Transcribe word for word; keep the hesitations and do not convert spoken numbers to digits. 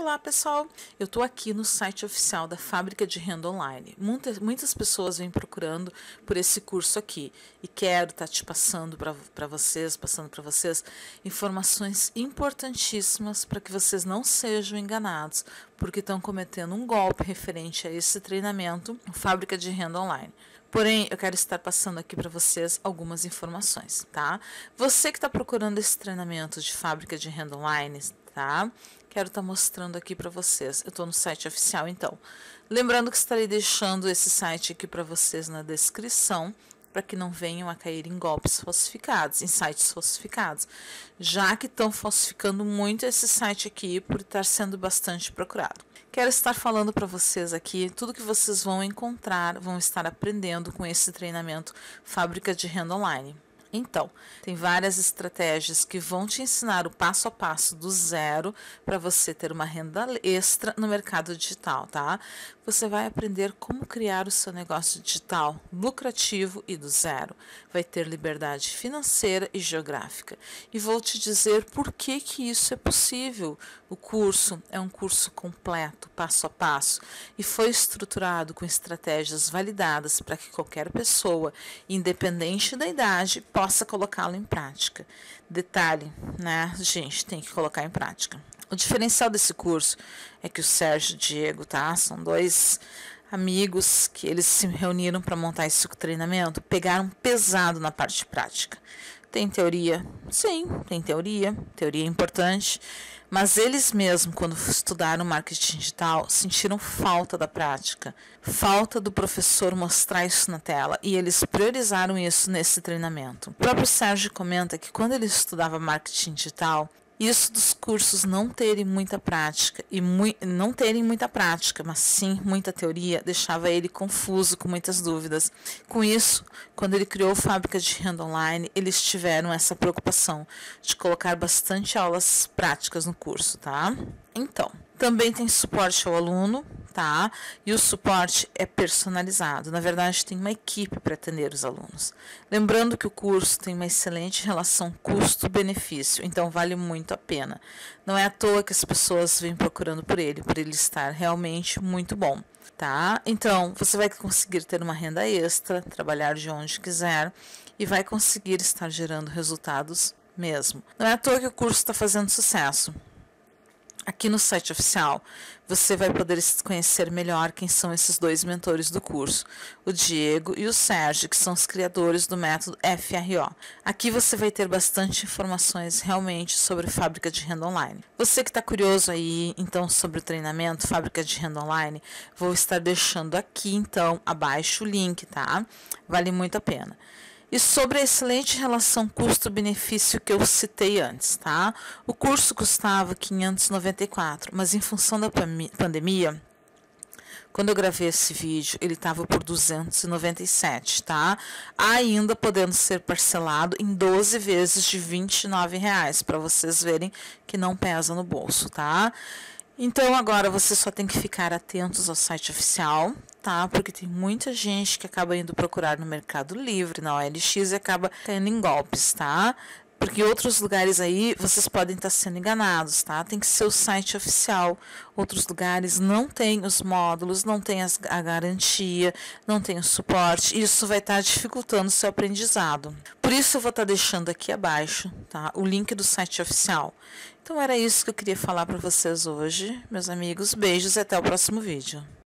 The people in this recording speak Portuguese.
Olá pessoal, eu estou aqui no site oficial da Fábrica de Renda Online. Muitas, muitas pessoas vêm procurando por esse curso aqui e quero estar tá te passando para vocês, passando para vocês informações importantíssimas para que vocês não sejam enganados, porque estão cometendo um golpe referente a esse treinamento Fábrica de Renda Online. Porém, eu quero estar passando aqui para vocês algumas informações, tá? Você que está procurando esse treinamento de Fábrica de Renda Online, tá? Quero estar mostrando aqui para vocês. Eu estou no site oficial, então. Lembrando que estarei deixando esse site aqui para vocês na descrição, para que não venham a cair em golpes falsificados, em sites falsificados, já que estão falsificando muito esse site aqui por estar sendo bastante procurado. Quero estar falando para vocês aqui tudo que vocês vão encontrar, vão estar aprendendo com esse treinamento Fábrica de Renda Online. Então, tem várias estratégias que vão te ensinar o passo a passo do zero para você ter uma renda extra no mercado digital, tá? Você vai aprender como criar o seu negócio digital lucrativo e do zero. Vai ter liberdade financeira e geográfica. E vou te dizer por que que isso é possível. O curso é um curso completo, passo a passo, e foi estruturado com estratégias validadas para que qualquer pessoa, independente da idade, possa colocá-lo em prática. Detalhe, né, gente, tem que colocar em prática. O diferencial desse curso é que o Sérgio e o Diego, tá, são dois amigos que eles se reuniram para montar esse treinamento, pegaram pesado na parte prática. Tem teoria? Sim, tem teoria, teoria é importante, mas eles mesmos, quando estudaram marketing digital, sentiram falta da prática, falta do professor mostrar isso na tela, e eles priorizaram isso nesse treinamento. O próprio Sérgio comenta que quando ele estudava marketing digital, isso dos cursos não terem muita prática, e mu não terem muita prática, mas sim muita teoria, deixava ele confuso, com muitas dúvidas. Com isso, quando ele criou a Fábrica de Renda Online, eles tiveram essa preocupação de colocar bastante aulas práticas no curso, tá? Então, também tem suporte ao aluno, tá? E o suporte é personalizado. Na verdade, tem uma equipe para atender os alunos. Lembrando que o curso tem uma excelente relação custo-benefício, então vale muito a pena. Não é à toa que as pessoas vêm procurando por ele, por ele estar realmente muito bom, tá? Então, você vai conseguir ter uma renda extra, trabalhar de onde quiser e vai conseguir estar gerando resultados mesmo. Não é à toa que o curso está fazendo sucesso. Aqui no site oficial, você vai poder conhecer melhor quem são esses dois mentores do curso, o Diego e o Sérgio, que são os criadores do método F R O. Aqui você vai ter bastante informações realmente sobre Fábrica de Renda Online. Você que está curioso aí, então, sobre o treinamento Fábrica de Renda Online, vou estar deixando aqui, então, abaixo o link, tá? Vale muito a pena. E sobre a excelente relação custo-benefício que eu citei antes, tá? O curso custava quinhentos e noventa e quatro reais, mas em função da pandemia, quando eu gravei esse vídeo, ele estava por duzentos e noventa e sete reais, tá? Ainda podendo ser parcelado em doze vezes de vinte e nove reais, para vocês verem que não pesa no bolso, tá? Então, agora você só tem que ficar atentos ao site oficial, tá? Porque tem muita gente que acaba indo procurar no Mercado Livre, na O L X, e acaba caindo em golpes, tá? Porque em outros lugares aí, vocês podem estar sendo enganados, tá? Tem que ser o site oficial. Outros lugares não tem os módulos, não tem as, a garantia, não tem o suporte. Isso vai estar dificultando o seu aprendizado. Por isso, eu vou estar deixando aqui abaixo, tá? O link do site oficial. Então, era isso que eu queria falar para vocês hoje, meus amigos. Beijos e até o próximo vídeo.